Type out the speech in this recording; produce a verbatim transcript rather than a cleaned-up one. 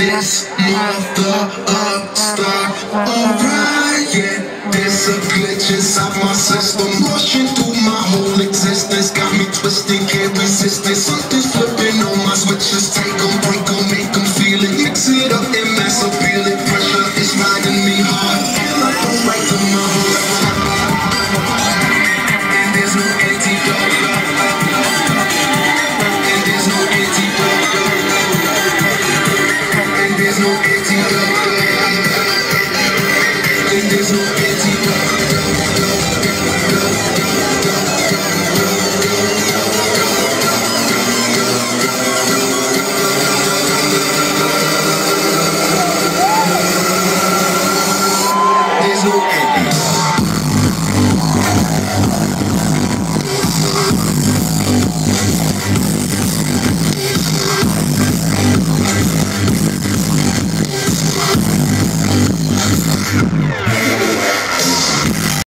this mother up star. Alright, yeah, there's a glitch inside my system, rushing through my whole existence. Got me twisting, can't resist it. Something's flipping on my switches. Take them, break them, make them feel it. Mix it up and mass appeal it. Pressure is riding me hard. Feel like I'm right to my heart. And there's no antidote. And there's no antidote. And there's no antidote.